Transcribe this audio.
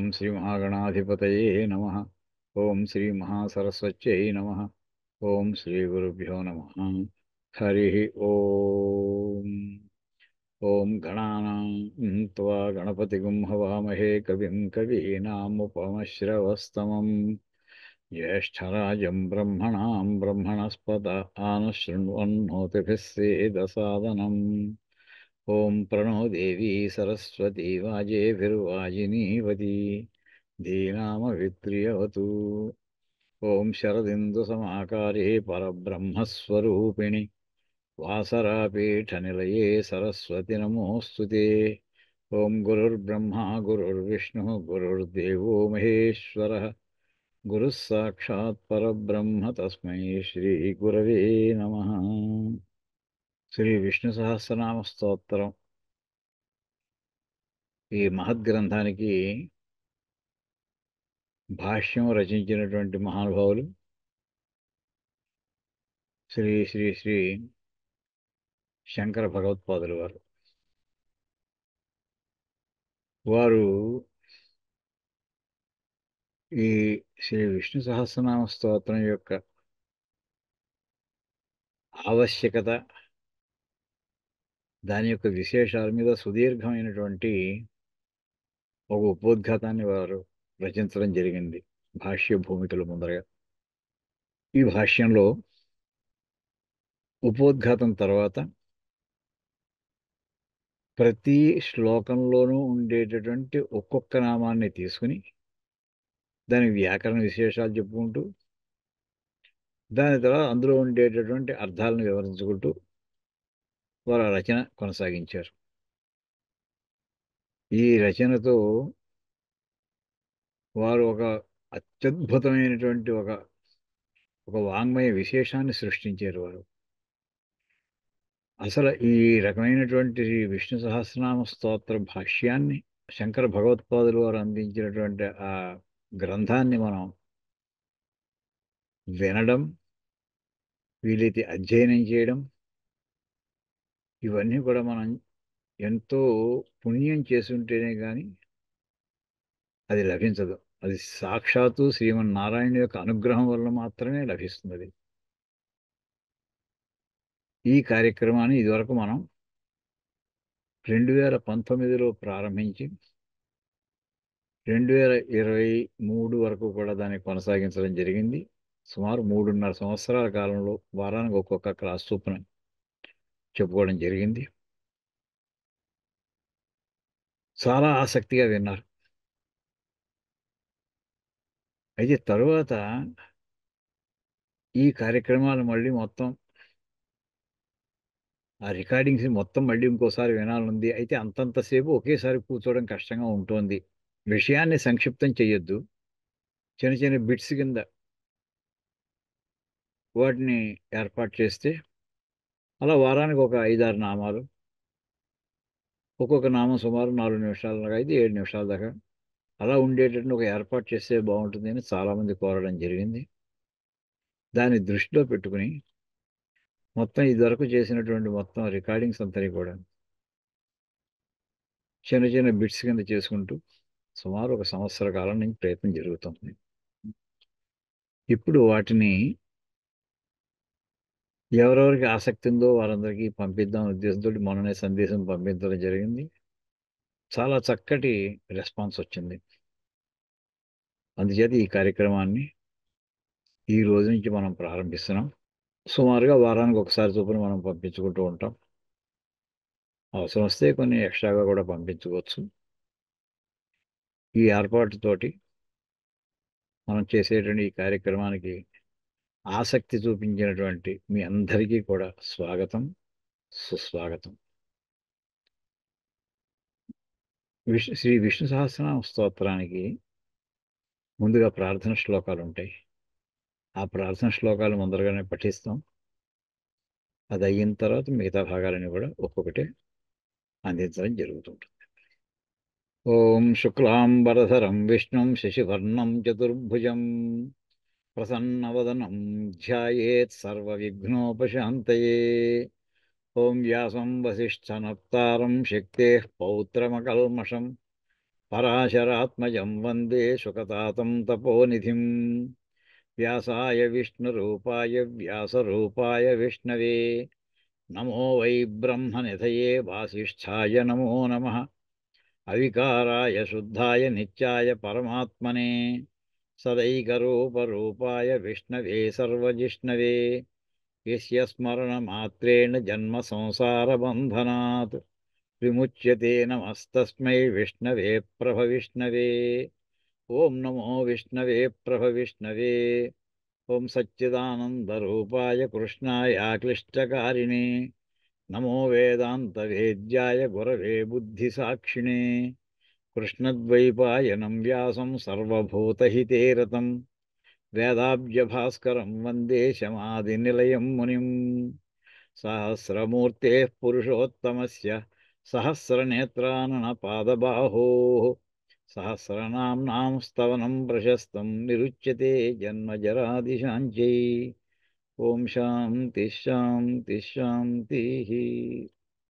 ఓం శ్రీ మహాగణాధిపతయే నమః. ఓం శ్రీ మహాసరస్వత్యై నమః. ఓం శ్రీ గురుభ్యో నమః. హరి ఓం. ఓం గణానాం త్వా గణపతిగుం హవామహే కవిం కవీనాముపమశ్రవస్తమం జ్యేష్ఠరాజం బ్రహ్మణాం బ్రహ్మణస్పద ఆనశృణ్వన్నోతిభిः సేదసాదనం. ఓం ప్రణో దేవీ సరస్వతీ వాజేభిర్వాజినీవతి ధీనామవిత్రియవతు. ఓం శరదిందుసమాకారే పరబ్రహ్మస్వరూపిణి వాసరాపీఠనిలయే సరస్వతి నమోऽस्तुते. ఓం గురుర్బ్రహ్మా గురుర్విష్ణుః గురుర్దేవో మహేశ్వరः గురుः సాక్షాత్ పరబ్రహ్మ తస్మై శ్రీ గురవే నమః. శ్రీ విష్ణు సహస్రనామ స్తోత్రం ఈ మహద్గ్రంథానికి భాష్యం రచించినటువంటి మహానుభావులు శ్రీ శ్రీ శ్రీ శంకర భగవత్పాదులు వారు. వారు ఈ శ్రీ విష్ణు సహస్రనామ స్తోత్రం యొక్క ఆవశ్యకత, దాని యొక్క విశేషాల మీద సుదీర్ఘమైనటువంటి ఒక ఉపోద్ఘాతాన్ని వారు రచించడం జరిగింది భాష్య భూమికల ముందరగా. ఈ భాష్యంలో ఉపోద్ఘాతం తర్వాత ప్రతి శ్లోకంలోనూ ఉండేటటువంటి ఒక్కొక్క నామాన్ని తీసుకుని దాని వ్యాకరణ విశేషాలు చెప్పుకుంటూ దాని తర్వాత అందులో ఉండేటటువంటి అర్థాలను వివరించుకుంటూ వారు ఆ రచన కొనసాగించారు. ఈ రచనతో వారు ఒక అత్యద్భుతమైనటువంటి ఒక ఒక వాంగ్మయ విశేషాన్ని సృష్టించారు. వారు అసలు ఈ రకమైనటువంటి విష్ణు సహస్రనామ స్తోత్ర భాష్యాన్ని శంకర భగవత్పాదులు వారు అందించినటువంటి ఆ గ్రంథాన్ని మనం వినడం, వీలైతే అధ్యయనం చేయడం, ఇవన్నీ కూడా మనం ఎంతో పుణ్యం చేసుంటేనే కానీ అది లభించదు. అది సాక్షాత్తు శ్రీమన్నారాయణ యొక్క అనుగ్రహం వల్ల మాత్రమే లభిస్తుంది. ఈ కార్యక్రమాన్ని ఇదివరకు మనం 2019లో ప్రారంభించి 2023 వరకు కూడా దాన్ని కొనసాగించడం జరిగింది. సుమారు 3.5 సంవత్సరాల కాలంలో వారానికి ఒక్కొక్క క్లాస్ చొప్పున చెప్పుకోవడం జరిగింది. చాలా ఆసక్తిగా విన్నారు. అయితే తరువాత ఈ కార్యక్రమాలు మళ్ళీ మొత్తం ఆ రికార్డింగ్స్ మొత్తం మళ్ళీ ఇంకోసారి వినాలనుంది. అయితే అంతంతసేపు ఒకేసారి కూర్చోవడం కష్టంగా ఉంటుంది. విషయాన్ని సంక్షిప్తం చేయొద్దు. చిన్న చిన్న బిట్స్ కింద వాటిని ఏర్పాటు చేస్తే అలా వారానికి ఒక 5-6 నామాలు, ఒక్కొక్క నామం సుమారు 4 నిమిషాల దాకా అయితే 7 నిమిషాల దాకా అలా ఉండేటట్టు ఒక ఏర్పాటు చేస్తే బాగుంటుంది అని చాలామంది కోరడం జరిగింది. దాన్ని దృష్టిలో పెట్టుకుని మొత్తం ఇదివరకు చేసినటువంటి మొత్తం రికార్డింగ్స్ అంతా కూడా చిన్న చిన్న బిట్స్ కింద చేసుకుంటూ సుమారు ఒక సంవత్సర కాలం నుంచి ప్రయత్నం జరుగుతుంది. ఇప్పుడు వాటిని ఎవరెవరికి ఆసక్తి ఉందో వారందరికీ పంపిద్దాం ఉద్దేశంతో మొన్ననే సందేశం పంపించడం జరిగింది. చాలా చక్కటి రెస్పాన్స్ వచ్చింది. అందుచేత ఈ కార్యక్రమాన్ని ఈ రోజు నుంచి మనం ప్రారంభిస్తున్నాం. సుమారుగా వారానికి ఒకసారి చొప్పున మనం పంపించుకుంటూ ఉంటాం. అవసరం వస్తే కొన్ని ఎక్స్ట్రాగా కూడా పంపించుకోవచ్చు. ఈ ఏర్పాటుతోటి మనం చేసేటువంటి ఈ కార్యక్రమానికి ఆసక్తి చూపించినటువంటి మీ అందరికీ కూడా స్వాగతం, సుస్వాగతం. శ్రీ విష్ణు సహస్రనామ స్తోత్రానికి ముందుగా ప్రార్థన శ్లోకాలు ఉంటాయి. ఆ ప్రార్థన శ్లోకాలు ముందరగానే పఠిస్తాం. అది అయిన తర్వాత మిగతా భాగాలని కూడా ఒక్కొక్కటి అందించడం జరుగుతుంటుంది. ఓం శుక్లాంబరధరం విష్ణుం శశివర్ణం చతుర్భుజం ప్రసన్నవదనం ధ్యాయేత్ సర్వవిఘ్నోపశాంతయే. ఓం వ్యాసం వసిష్ఠనప్తారం శక్తేః పౌత్రమకల్మషం పరాశరాత్మజం వందే శుకతాతం తపోనిధిం వ్యాసాయ విష్ణురూపాయ వ్యాసరూపాయ విష్ణవే నమో వై బ్రహ్మనిధయే వాసిష్ఠాయ నమో నమః అవికారాయ శుద్ధాయ నిత్యాయ పరమాత్మనే సదైకరూపరూపాయ విష్ణవే సర్వజిష్ణవే యస్య స్మరణమాత్రేణ జన్మ సంసారబంధనాత్ విముచ్యతే నమస్తస్మై విష్ణవే ప్రభవిష్ణవే ఓం నమో విష్ణవే ప్రభవిష్ణవే ఓం సచ్చిదానందరూపాయ కృష్ణాయ క్లిష్టకారిణే నమో వేదాంతవేద్యాయ గురవే బుద్ధిసాక్షిణే కృష్ణద్వైపాయనం వ్యాసం సర్వభూతహితే రతం వేదాబ్జభాస్కరం వందే శమాదినిలయం మునిం సహస్రమూర్तेः పురుషోత్తమస్య సహస్రనేత్రాననపాదబాహోः సహస్రనామ్నాం స్తవనం ప్రశస్తం నిరుచ్యతే జన్మజరాదిశాంత్యై ఓం శాంతి శాంతి శాంతి